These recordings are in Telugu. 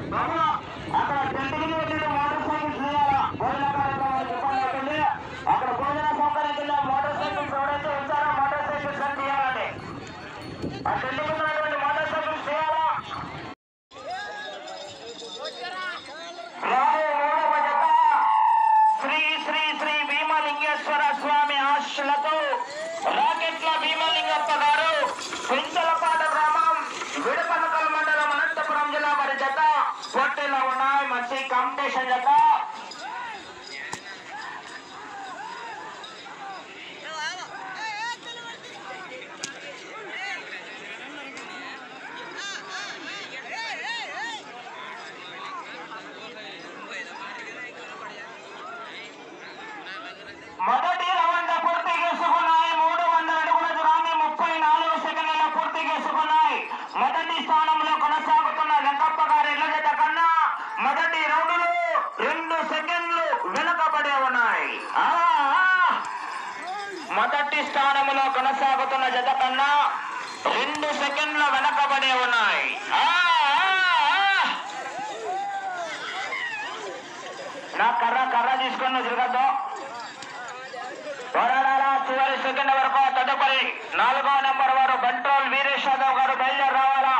అక్కడ టెంట్కి వచ్చి మోటార్ సైకిల్స్ చేయాలా భోజన కార్యక్రమం చెప్పండి అవుతుంది. అక్కడ భోజన సౌకర్యం కింద మోటార్ సైకిల్స్ ఎవరైతే ఉంచారో మోటార్ సైకిల్స్ అని చేయాలండి. ఆ టెంట్కి ఉన్నటువంటి మోటార్ సైకిల్స్ చేయాలా. శ్రీ శ్రీ శ్రీ భీమలింగేశ్వర స్వామి ఆశలతో రాకెట్ల భీమలింగప్ప గారు పెంచలపాట గ్రామం విడపనకల్ మండలం అనంతపురం జిల్లా వారి జత పోటీలో ఉన్నాయి. మంచి కాంపిటీషన్ జత. మొదటి రౌండ్ పూర్తి చేసుకున్నాయి. 300 అడుగుల దూరాన్ని 34 సెకండ్ల పూర్తి చేసుకున్నాయి. మొదటి స్థానంలో కొనసాగుతున్న వెంకప్ప గారి ఇళ్ల జత కన్నా మొదటి రౌండ్ లో 2 సెకండ్లు వెనుకబడి ఉన్నాయి. మొదటి స్థానంలో కొనసాగుతున్న జత కన్నా 2 సెకండ్ల వెనకబడి ఉన్నాయి. నా కర్ర తీసుకున్న తిరగద్దు. పోరాడాలా చివరి సెకండ్ వరకు. తదుపరి 4వ నెంబర్ వారు బంట్రోల్ వీరేష్ యాదవ్ గారు బయలుదేరి రావాలా.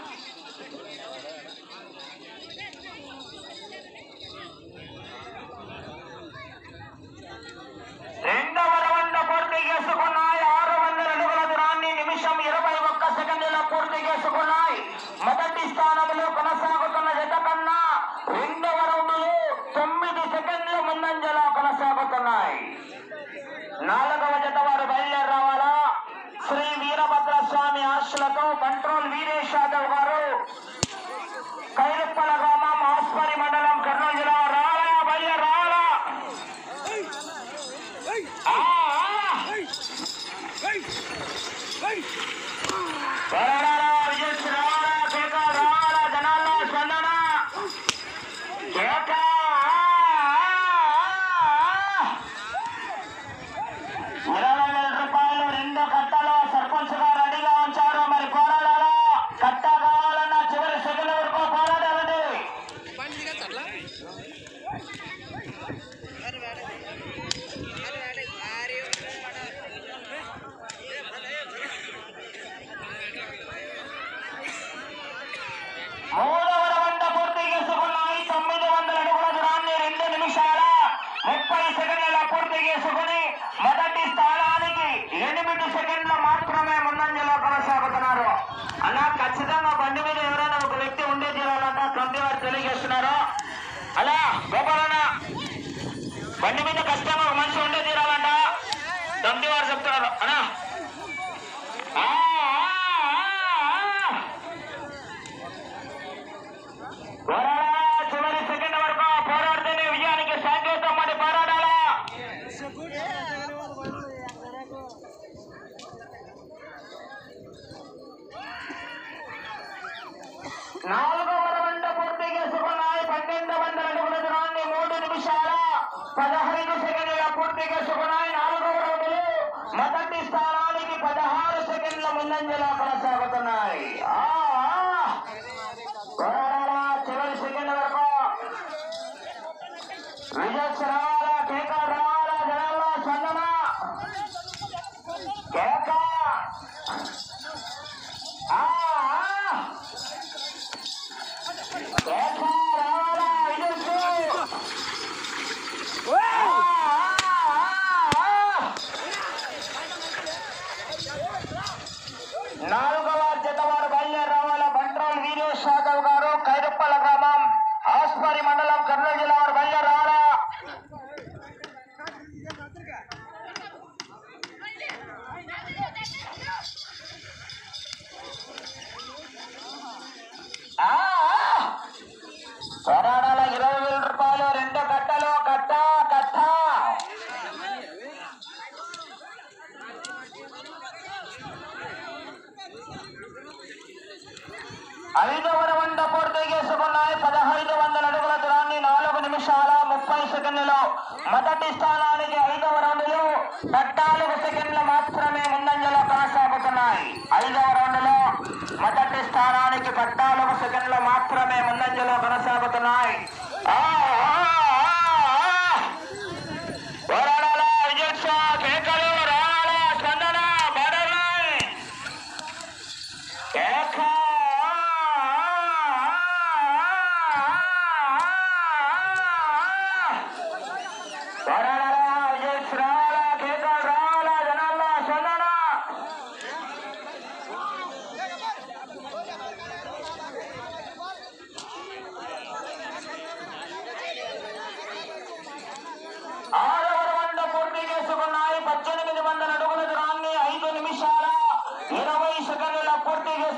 రెండవ రౌండ్ పూర్తి చేసుకున్నాయి. 600 అడుగుల దూరాన్ని నిమిషం 21 సెకండ్లలో పూర్తి చేసుకున్నాయి. మొదటి స్థానంలో కొనసాగుతున్న జత కన్నా రెండవ రౌండ్ లో 9 సెకండ్లు ముందంజలో కొనసాగుతున్నాయి. 4వ జత వారు బయలుదేరి రావాలా. శ్రీ వీరభద్ర స్వామి ఆశలతో కంట్రోల్ వీరేష్ యాదవ్ గారు కైరుప్పల గ్రామం ఆస్పరి మండలం కర్నూలు జిల్లా రావాలా. బయలుదేరి రావాలా. విజయ్ రావాలా. కేక రావాలా. జనాల్లో స్పందన కేక. 20,000 రూపాయలు 2 కట్టలో సర్పంచ్ గారు రెడీగా ఉంచారు. మరి పోరాడాలా. కట్ట కావాలన్నా చివరి సెకండ్ వరకు పోరాడాలండి. మూడవ రౌండ్ పూర్తి చేసుకున్నాయి. 900 అడుగుల దూరాన్ని 2 నిమిషాల 30 సెకండ్ల పూర్తి చేసుకుని మొదటి స్థానానికి 8 సెకండ్లు మాత్రమే ముందంజలో కొనసాగుతున్నారు. అలా ఖచ్చితంగా బండి మీద ఎవరైనా ఒక వ్యక్తి ఉండే తీరాలంట కమిటీ వారు తెలియజేస్తున్నారు. అలా గోపాలన్న బండి మీద ఖచ్చితంగా ఒక మనిషి ఉండే తీరాలంట కమిటీ వారు చెప్తున్నారు. అన్నా చివరి సెకండ్ వరకు పోరాడితేనే విజయానికి సంకేతం. మరి పోరాడాలా. నాలుగవ రౌండ్ పూర్తి చేసుకున్నాయి. 1200 అడుగుల దూరాన్ని 3 నిమిషాల 15 సెకండ్ల పూర్తి చేసుకున్నాయి. 4వ రౌండ్లో మొదటి స్థానానికి 16 సెకండ్ల ముందంజలో కొనసాగుతున్నాయి. చివరి సెకండ్ వరకు విజయ్ రావాలా. కేక రావాలా. జనాల్లో స్పందన కేక. రావాలా. విజయ్ 4వ జత వారు బయలుదేరి రావాలా. బంట్రోల్ వీరేష్ యాదవ్ గారు కైరుప్పల గ్రామం ఆస్పరి మండలం కర్నూలు జిల్లా వారు బయలుదేరి రావాలా. పోరాడాల. 20,000 రూపాయలు 2 కట్టలు. కట్ట కట్ట. ఐదవ రౌండ్ పూర్తి చేసుకున్నాయి. 1500 అడుగుల దూరాన్ని 4 నిమిషాల 30 సెకండ్లలో మొదటి స్థానానికి 5వ రౌండ్లో 14 సెకండ్లు మాత్రమే ముందంజలో కొనసాగుతున్నాయి. 5వ రౌండ్లో మొదటి స్థానానికి 14 సెకండ్లు మాత్రమే ముందంజలో కొనసాగుతున్నాయి.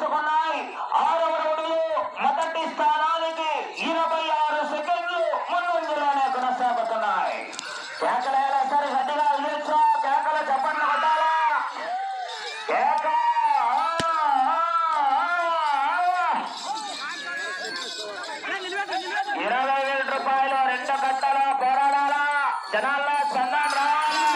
చేసుకున్నాయి. 6వ రౌండ్లో మొదటి స్థానానికి 26 సెకండ్లు ముందంజలోనే కొనసాగుతున్నాయి. కేకలేలా సరి గట్టిగా విజయించా, కేకల చెప్పండి కొట్టాలా, కేక 20,000 రూపాయలు 2 గంటల పోరాడాలా, జనాల్లో చందం రావాలా,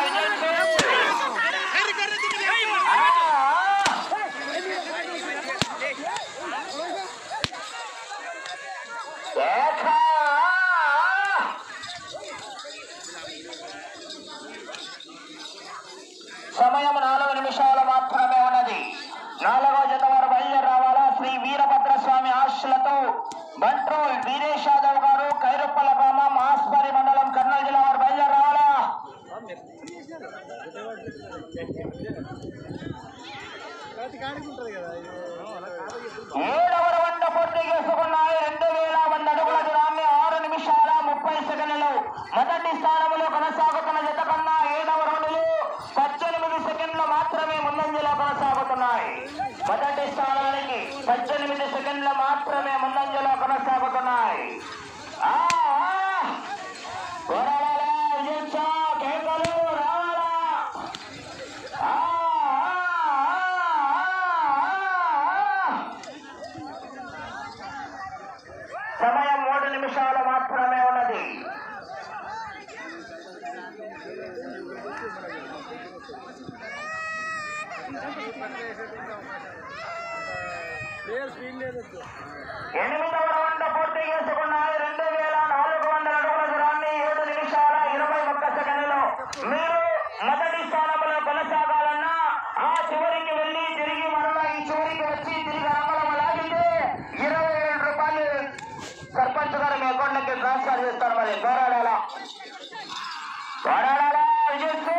సమయం 4 నిమిషాలు మాత్రమే ఉన్నది. 4వ జత వారు బయలుదేరి రావాలా. శ్రీ వీరభద్రస్వామి ఆశలతో బంట్రోల్ వీరేష్ యాదవ్ గారు, కైరుప్పల గ్రామం, ఆస్పరి మండలం, కర్నూలు జిల్లా వారు బయలుదేరి రావాలా. 7వ రౌండ్ పూర్తి చేసుకున్నాయి. 2000 అడుగుల దూరాన్ని 6 నిమిషాల 30 సెకండ్లు మొదటి స్థానంలో కొనసాగుతున్న జత కన్నా 7వ రౌండ్లు 18 సెకండ్లు మాత్రమే ముందంజలో కొనసాగుతున్నాయి. మొదటి స్థానానికి 18 సెకండ్లు మాత్రమే ముందంజలో కొనసాగుతున్నాయి. సమయం 3 నిమిషాలు మాత్రమే ఉన్నది. ఎనిమిదవ రౌండ్ పూర్తి చేసుకున్నాయి. 2400 అడుగుల దూరాన్ని 7 నిమిషాల 21 సెకండ్లలో మీరు మొదటి స్థానంలో కొనసాగాలన్నా ఆ చివరికి వెళ్ళి తిరిగి మరలా ఈ చివరికి వచ్చి తిరిగి రంగంలో లాగితే 20,000 రూపాయలు సర్పంచ్ గారు మీ అకౌంట్కి ట్రాన్స్ఫర్ చేస్తారు. మరి పోరాడాలా విజయ్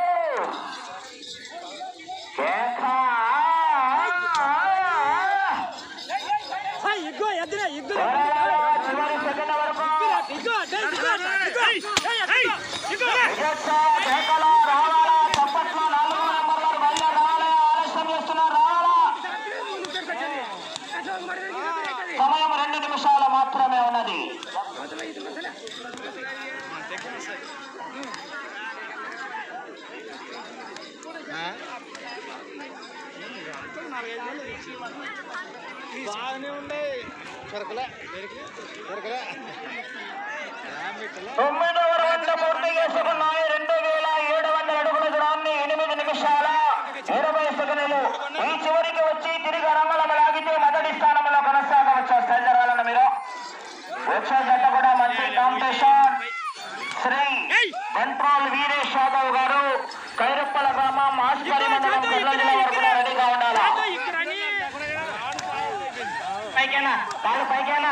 చివరి సెకండ్ వరకు రావాలా. చప్పట్లో 4 నెంబర్లు బయలుదేరి రావాలా. ఆలస్యం చేస్తున్నారు, రావాలా. సమయం 2 నిమిషాలు మాత్రమే ఉన్నది. బాగానే ఉన్నాయి. 9వ రౌండ్ పూర్తి చేసుకున్నాయి. 2700 అడుగుల దూరాన్ని 8 నిమిషాల 20 సెకండ్లు ఈ చివరికి వచ్చి తిరిగి రంగంలో లాగితే మొదటి స్థానంలో కొనసాగవచ్చు. సజ్జరాలను మీరు వచ్చే జట్ట కూడా మంచి కాంపిటీషన్. శ్రీ బంట్రోల్ వీరేష్ యాదవ్ గారు, కైరుప్పల గ్రామం, ఆస్పరి మండలం, కర్నూలు జిల్లా వారు కూడా రెడీగా ఉండాలా. పైకేనా కాళ్ళు పైకేనా.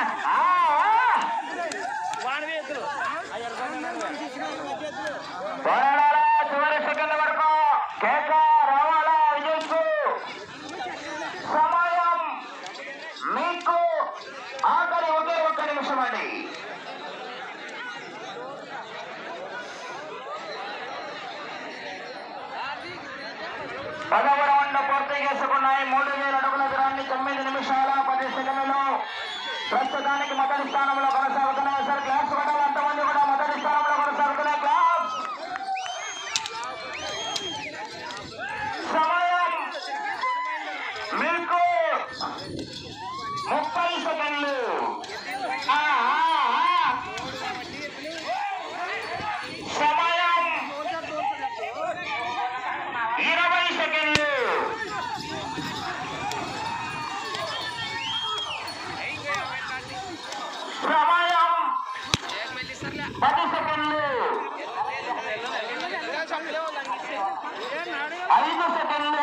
పోరాడాలా చివరి సెకండ్ వరకు. కేక రావాలా విజయ్కు. సమయం మీకు ఆఖరి ఒకే 1 నిమిషం అండి. పదవ రౌండ్ పూర్తి చేసుకున్నాయి. 3000 అడుగుల దూరాన్ని 9 నిమిషాల 10 సెకండ్లు ప్రస్తుతానికి మొదటి స్థానంలో కొనసాగుతున్నాయి. సార్ క్లాస్ పడాలి. అంతమంది కూడా మొదటి స్థానంలో కొనసాగుతున్నాయి. క్లాస్ సమయం మీకు 30 సెకండ్లు. సమయం 20 సెకండ్లు. సమయం 10 సెకండ్లు. 5 సెకండ్లు.